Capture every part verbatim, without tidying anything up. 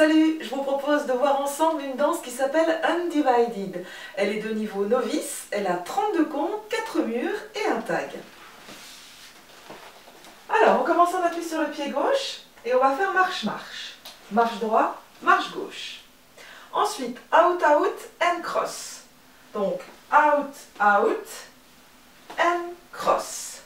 Salut, je vous propose de voir ensemble une danse qui s'appelle Undivided. Elle est de niveau novice, elle a trente-deux comptes, quatre murs et un tag. Alors, on commence en appui sur le pied gauche et on va faire marche-marche. Marche droit, marche gauche. Ensuite, out, out and cross. Donc, out, out and cross.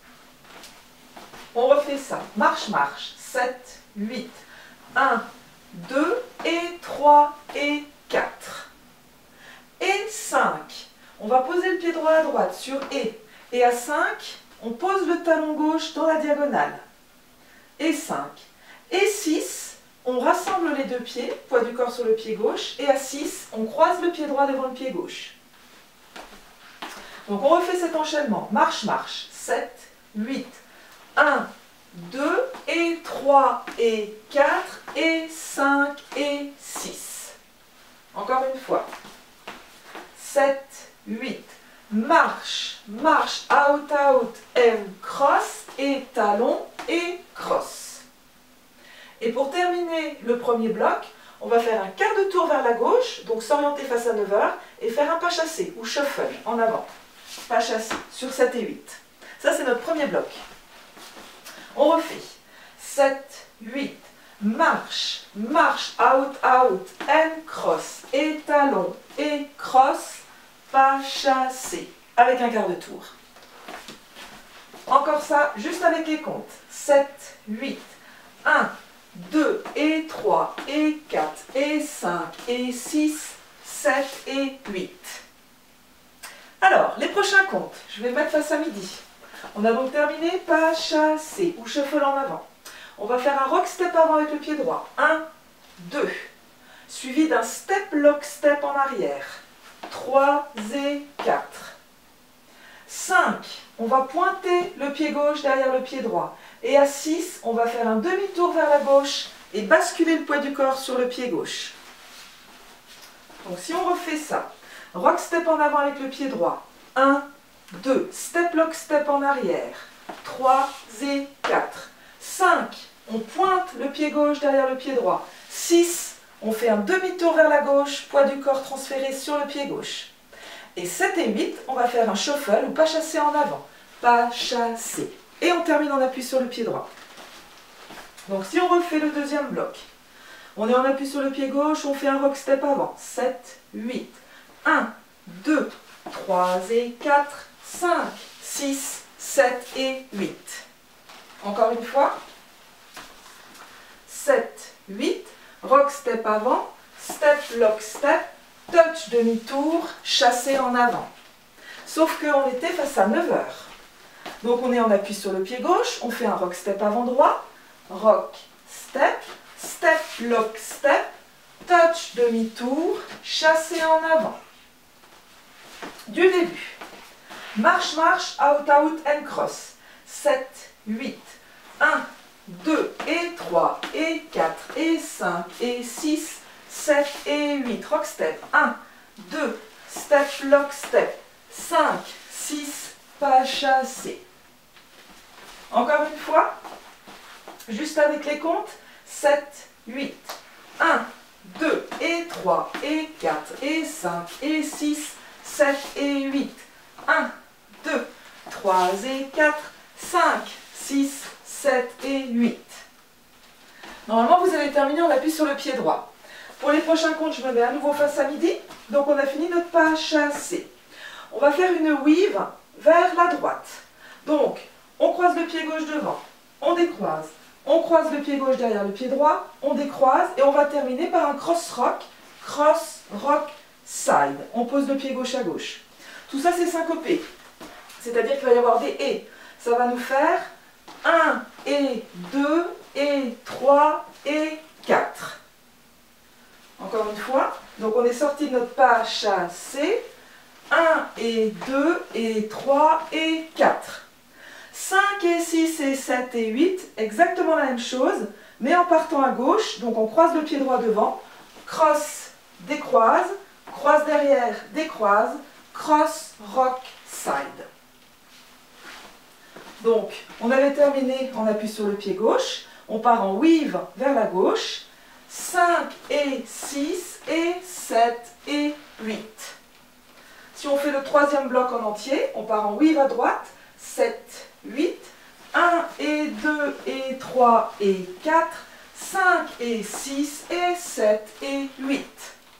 On refait ça. Marche-marche. sept, huit. un, deux et trois et quatre. Et cinq. On va poser le pied droit à droite sur et. Et à cinq, on pose le talon gauche dans la diagonale. Et cinq. Et six, on rassemble les deux pieds, poids du corps sur le pied gauche. Et à six, on croise le pied droit devant le pied gauche. Donc on refait cet enchaînement. Marche, marche. sept, huit. un, deux et trois et quatre et cinq et six. Encore une fois. sept, huit. Marche, marche, out, out, and cross, et talon, et cross. Et pour terminer le premier bloc, on va faire un quart de tour vers la gauche, donc s'orienter face à neuf heures, et faire un pas chassé, ou shuffle, en avant. Pas chassé, sur sept et huit. Ça, c'est notre premier bloc. On refait. sept, huit. Marche, marche, out, out, and cross, et talon, et cross, pas chassé, avec un quart de tour. Encore ça, juste avec les comptes. sept, huit, un, deux et trois et quatre et cinq et six, sept et huit. Alors, les prochains comptes, je vais mettre face à midi. On a donc terminé pas chassé ou shuffle en avant. On va faire un rock step avant avec le pied droit. un, deux. Suivi d'un step lock step en arrière. trois et quatre. cinq. On va pointer le pied gauche derrière le pied droit. Et à six, on va faire un demi-tour vers la gauche et basculer le poids du corps sur le pied gauche. Donc si on refait ça, rock step en avant avec le pied droit. un, deux, step lock step en arrière, trois et quatre. cinq, on pointe le pied gauche derrière le pied droit. six, on fait un demi-tour vers la gauche, poids du corps transféré sur le pied gauche. Et sept et huit, on va faire un shuffle ou pas chassé en avant. Pas chassé. Et on termine en appui sur le pied droit. Donc si on refait le deuxième bloc, on est en appui sur le pied gauche, on fait un rock step avant. sept, huit, un, deux, trois et quatre, cinq, six, sept et huit. Encore une fois. sept, huit, rock step avant, step lock step, touch demi-tour, chassé en avant. Sauf qu'on était face à neuf heures. Donc on est en appui sur le pied gauche, on fait un rock step avant droit, rock step, step lock step, touch demi-tour, chassé en avant. Du début. Marche, marche, out, out and cross. sept, huit, un, deux et trois et quatre et cinq et six, sept et huit. Rock step. un, deux, step, lock step. cinq, six, pas chassé. Encore une fois, juste avec les comptes. sept, huit, un, deux et trois et quatre et cinq et six, sept et huit. un, deux, trois et quatre, cinq, six, sept et huit. Normalement, vous allez terminer en appui sur le pied droit. Pour les prochains comptes, je me mets à nouveau face à midi. Donc, on a fini notre pas chassé. On va faire une weave vers la droite. Donc, on croise le pied gauche devant, on décroise. On croise le pied gauche derrière le pied droit, on décroise et on va terminer par un cross rock, cross rock side. On pose le pied gauche à gauche. Tout ça, c'est syncopé. C'est-à-dire qu'il va y avoir des et. Ça va nous faire un et deux et trois et quatre. Encore une fois. Donc on est sorti de notre pas chassé. un et deux et trois et quatre. cinq et six et sept et huit, exactement la même chose, mais en partant à gauche. Donc on croise le pied droit devant, cross, décroise, croise derrière, décroise, cross, rock, side. Donc, on avait terminé en appui sur le pied gauche, on part en weave vers la gauche, cinq et six et sept et huit. Si on fait le troisième bloc en entier, on part en weave à droite, sept, huit, un et deux et trois et quatre, cinq et six et sept et huit.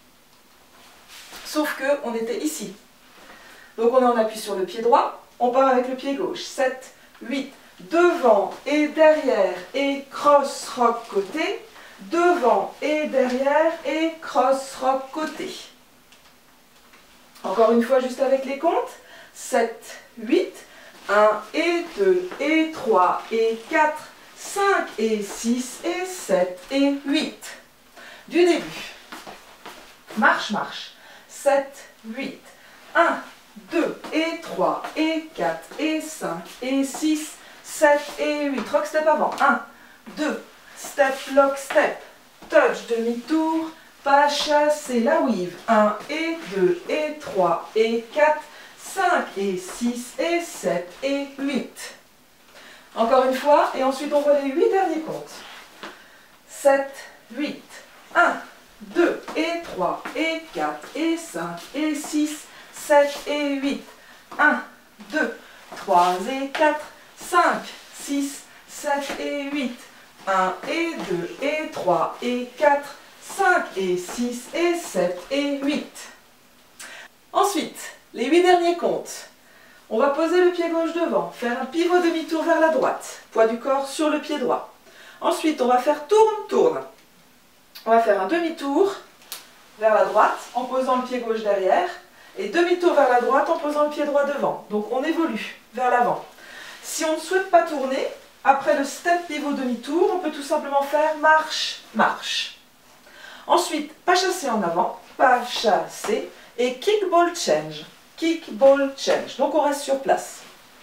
Sauf que on était ici. Donc on en appuie sur le pied droit, on part avec le pied gauche, sept, huit, devant et derrière et cross rock côté, devant et derrière et cross rock côté. Encore une fois, juste avec les comptes, sept, huit, un et deux et trois et quatre, cinq et six et sept et huit. Du début. Marche, marche. sept, huit, un, deux et trois et quatre et cinq et six, sept et huit. Rock step avant. un, deux, step, lock, step, touch, demi-tour, pas chassé, la weave. un et deux et trois et quatre, cinq et six et sept et huit. Encore une fois, et ensuite on voit les huit derniers comptes. sept, huit, un, deux et trois et quatre et cinq et six, sept et huit. un, deux, trois et quatre, cinq, six, sept et huit. un et deux et trois et quatre, cinq et six et sept et huit. Ensuite, les huit derniers comptes. On va poser le pied gauche devant, faire un pivot demi-tour vers la droite, poids du corps sur le pied droit. Ensuite, on va faire tourne, tourne. On va faire un demi-tour vers la droite en posant le pied gauche derrière et demi-tour vers la droite en posant le pied droit devant. Donc on évolue vers l'avant. Si on ne souhaite pas tourner, après le step pivot demi-tour, on peut tout simplement faire marche, marche. Ensuite, pas chassé en avant, pas chassé et kick ball change. Kick ball change. Donc on reste sur place.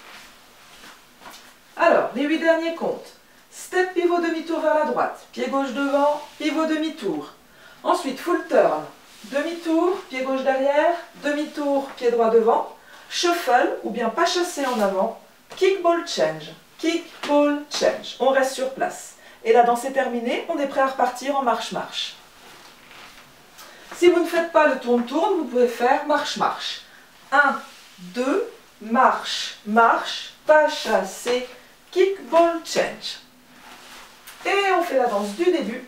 Alors, les huit derniers comptes. Step pivot demi-tour vers la droite, pied gauche devant, pivot demi-tour. Ensuite, full turn, demi-tour, pied gauche derrière, demi-tour, pied droit devant, shuffle ou bien pas chassé en avant, kick ball change, kick ball change. On reste sur place. Et la danse est terminée, on est prêt à repartir en marche-marche. Si vous ne faites pas le tourne-tourne, vous pouvez faire marche-marche. un, deux, marche, marche, pas chassé, kick ball change. Et on fait la danse du début.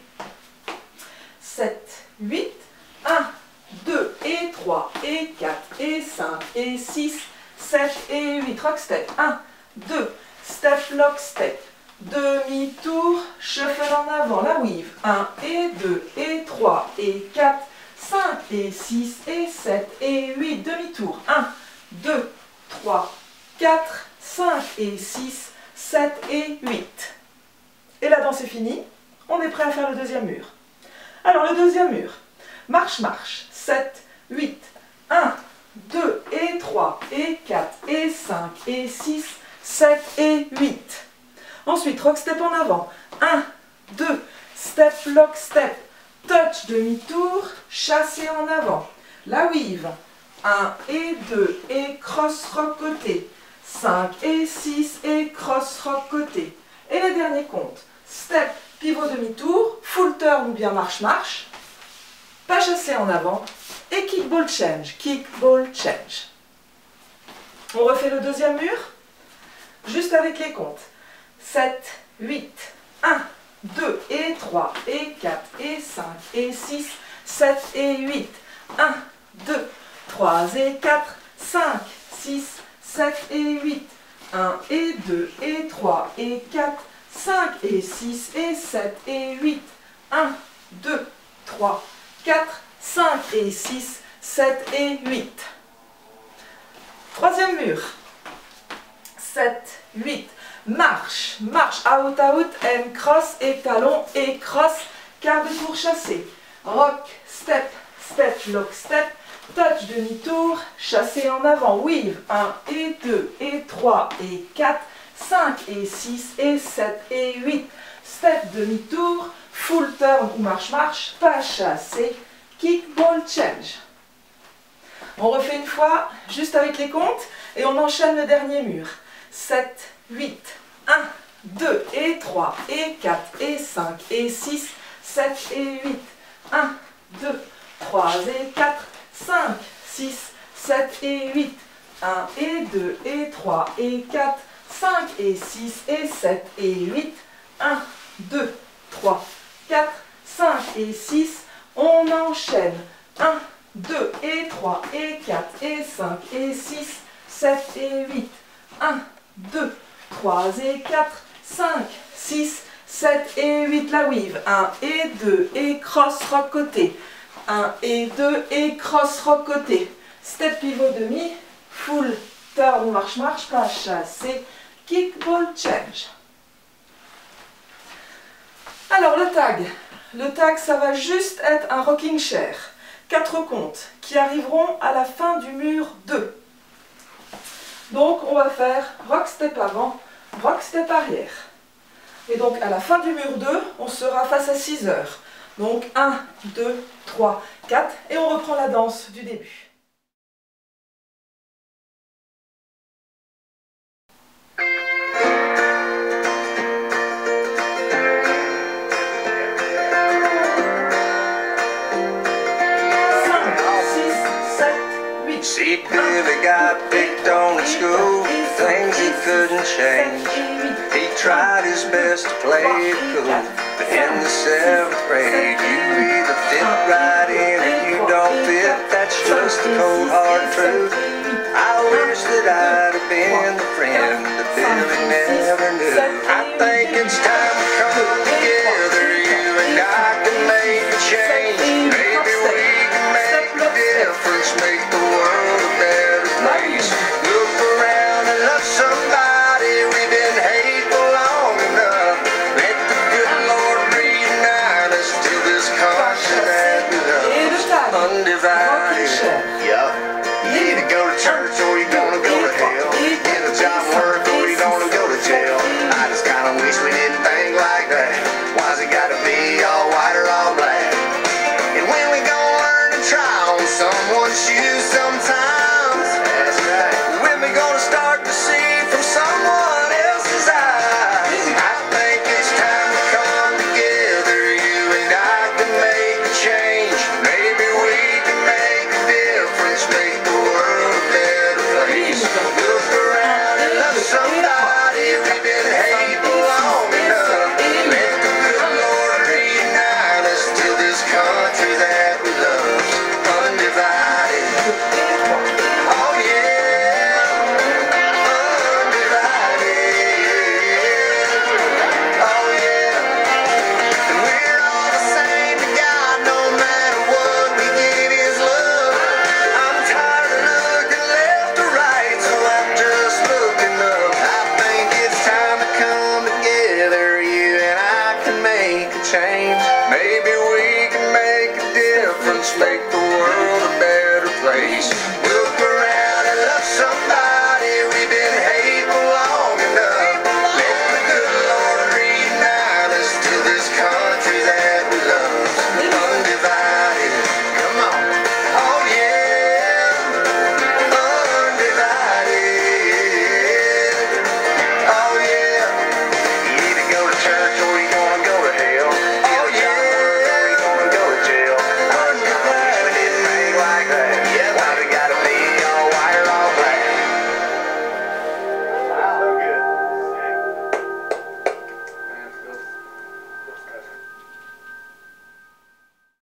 sept, huit, un, deux et trois et quatre et cinq et six, sept et huit. Rock step. un, deux, step, lock, step. Demi-tour, shuffle en avant, la weave. un et deux et trois et quatre, cinq et six et sept et huit. Demi-tour. un, deux, trois, quatre, cinq et six, sept et huit. Et la danse est finie. On est prêt à faire le deuxième mur. Alors le deuxième mur. Marche, marche. sept, huit, un, deux et trois et quatre et cinq et six, sept et huit. Ensuite, rock step en avant. un, deux, step, lock, step. Touch, demi-tour, chassé en avant. La weave. un et deux et cross rock côté. cinq et six et cross rock côté. Et les derniers comptes. Step, pivot demi-tour, full turn ou bien marche-marche. Pas chassé en avant. Et kick ball change. Kick ball change. On refait le deuxième mur. Juste avec les comptes. sept, huit, un, deux et trois et quatre et cinq et six, sept et huit. un, deux, trois et quatre, cinq, six, sept et huit. un et deux et trois et quatre, cinq et six et sept et huit. un, deux, trois, quatre, cinq et six, sept et huit. Troisième mur. sept, huit. Marche, marche, out, out, and cross, et talon, et cross, quart de tour chassé. Rock, step, step, lock, step, touch, demi-tour, chassé en avant, weave, un et deux et trois et quatre, cinq et six et sept et huit. Step, demi-tour, full turn ou marche-marche, pas chassé, kick, ball, change. On refait une fois, juste avec les comptes, et on enchaîne le dernier mur. sept, huit, un, deux et trois et quatre et cinq et six, sept et huit. un, deux, trois et quatre, cinq, six, sept et huit. un et deux et trois et quatre, cinq et six et sept et huit. un, deux, trois, quatre, cinq et six. On enchaîne. un, deux et trois et quatre et cinq et six, sept et huit. un, deux, trois et quatre, cinq, six, sept et huit. La weave. un et deux et cross rock côté. un et deux et cross rock côté. Step pivot demi. Full turn marche marche pas chassé. Kick ball change. Alors le tag. Le tag, ça va juste être un rocking chair. Quatre comptes qui arriveront à la fin du mur deux. Donc on va faire rock step avant, rock step arrière. Et donc à la fin du mur deux, on sera face à six heures. Donc un, deux, trois, quatre et on reprend la danse du début. See, Billy got picked on in school, things he couldn't change. He tried his best to play it cool, but in the seventh grade, you either fit right in or you don't fit. That's just the cold hard truth. I wish that I'd have been the friend that Billy never knew. I think it's time to come